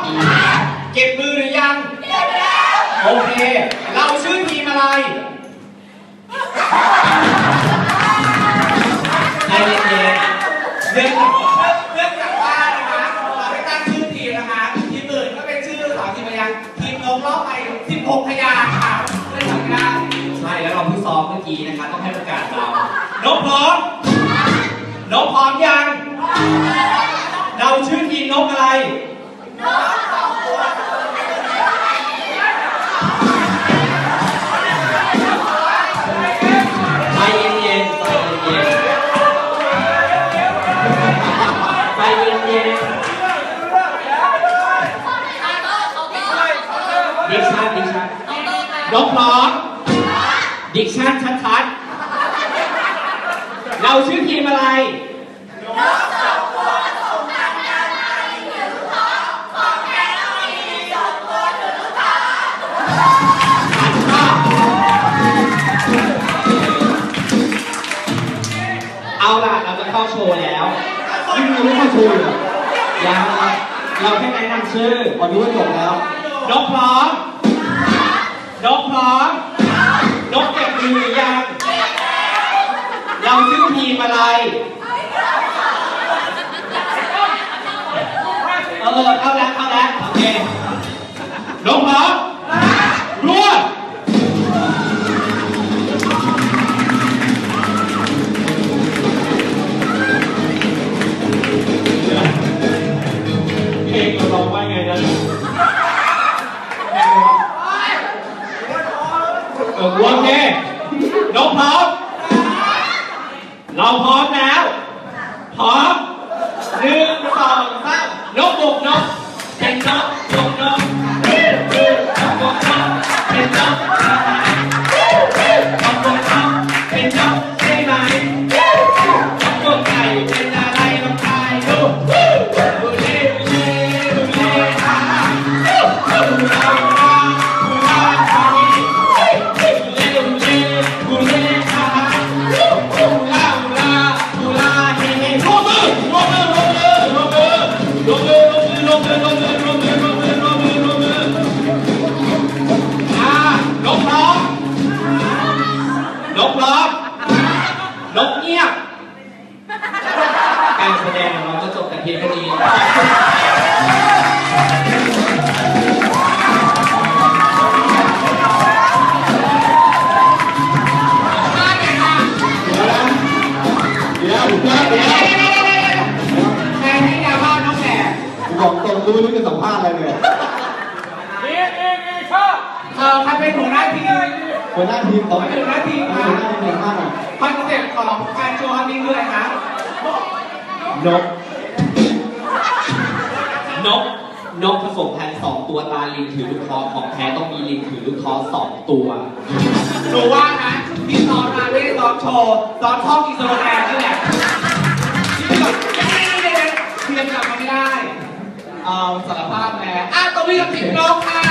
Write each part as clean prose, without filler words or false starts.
เก็บมือหรือยังเก็บแล้วโอเคเราชื่อทีมอะไรใจเย็นๆเรื่องจากว่านะคะเราได้ตั้งชื่อทีมนะคะทีมอื่นก็เป็นชื่อ2 ทีมพยางค์ทีมนกรอบไป16 พยางค์ค่ะเรื่องจากว่าใช่แล้วเราเพิ่งซ้อมเมื่อกี้นะคะต้องให้ประกาศเรานกพร้อมนกพร้อมยังเราชื่อทีมนกอะไรนก2 ตัวใจเย็นๆใจเย็นๆใจเย็นๆดิกชันนกพร้อมดิกชันชัดๆเราชื่อทีมอะไรนก2 ตัวส่งทางงานมาถือท้อของแกเรามี2 ตัวถือท้อเอาล่ะเราจะเข้าโชว์แล้วยังไม่เข้าโชว์เลยยังเราแค่แนะนำชื่อพอรู้ว่าจบแล้วนกพร้อมนกพร้อมนกเก็บมือหรือยังเราชื่อทีมอะไรเข้าแล้วโอเคนกพร้อมรัวเพลงเราร้องว่าไงนะโอเคนกพร้อมเราพร้อมแล้วพร้อม1 2 3นกบุกนกเป็นนกบุกนกนกบุกนกเป็นนกนกบุกนกเป็นนกใช่ไหมนกบุกไก่เป็นอะไรลองทายดูดูเล่ฮ่าดูเรานกเงียบการแสดงของเราก็จบแต่เพียงเท่านี้เดี๋ยวแม่ให้ยาบ้านน้องแม่บอกตรงรู้จะสัมภาษณ์อะไรเลยชอบใครเป็นหัวหน้าทีมหัวหน้าทีมของหัวหน้าทีมคอนเซ็ปต์ของการโชว์นี้คืออะไรคะนกผสมพันธุ์2 ตัวตาลิงถือลูกท้อของแท้ต้องมีลิงถือลูกท้อ2 ตัวหนูว่านะที่ซ้อมมาไม่ได้ซ้อมโชว์ซ้อมท่องอีสโลแกนนี่แหละที่แบบเทียมกลับมาไม่ได้สารภาพแม่ตัววิ่งกับทีมนกค่ะ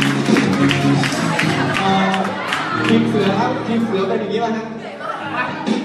ทีมเสือครับทีมเสือเป็นอย่างนี้ป่ะฮะ